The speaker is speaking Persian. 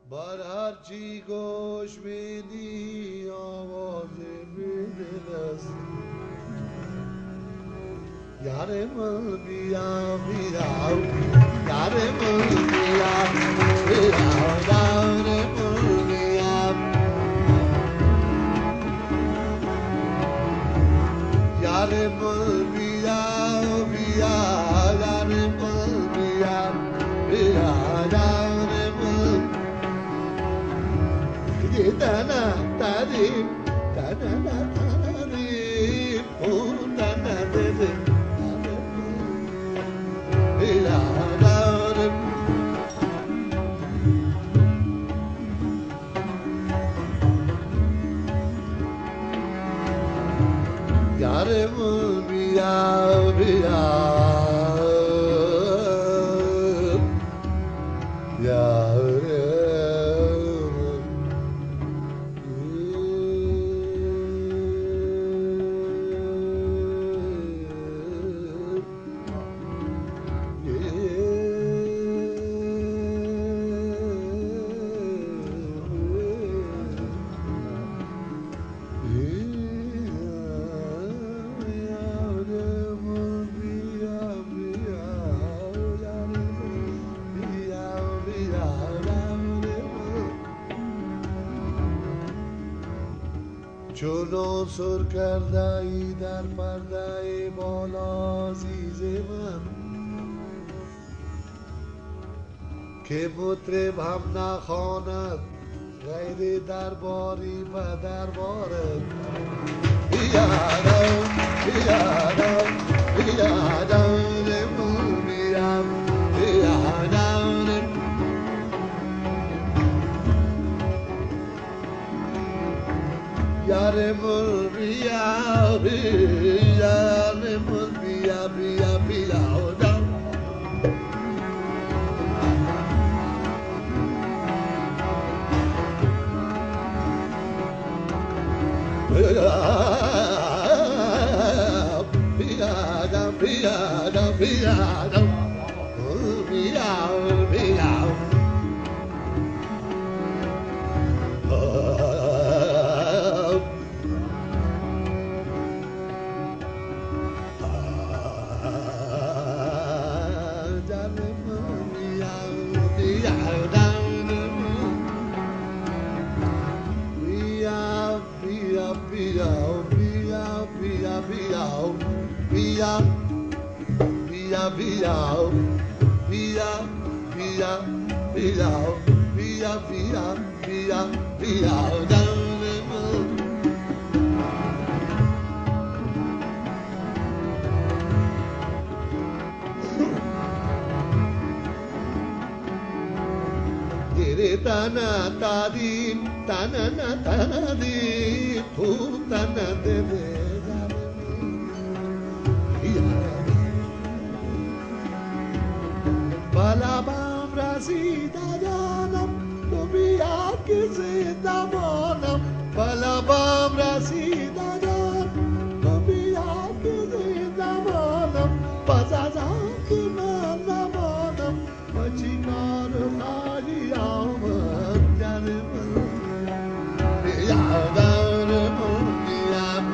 بر هرچی گوش میدی آواز دل است یار من بیا بیا یار من بیا بیا یار من بیا یار من بیا بیا یار من بیا بیا یار من تانا تادیم تانا تادیم اون تانا تادیم بیا یار یار من بیا بیا یار چون سر کرده ای در پرده بالا عزیز من که مطرب هم نخواند غیر درباری و دربارت بیادم بیادم بیادم بیادم بیادم یار من بیا بیا من بیا بیا بیا بیادم بیادم بیادم بیادم بیادم Tana tadim, tana na tana di, tana de de. Balabam rasida janam, to biya kisi damanam. Balabam rasida janam, to biya kisi damanam. Pazaza ki manamanam, machinar khali amam janam. Yadam yam.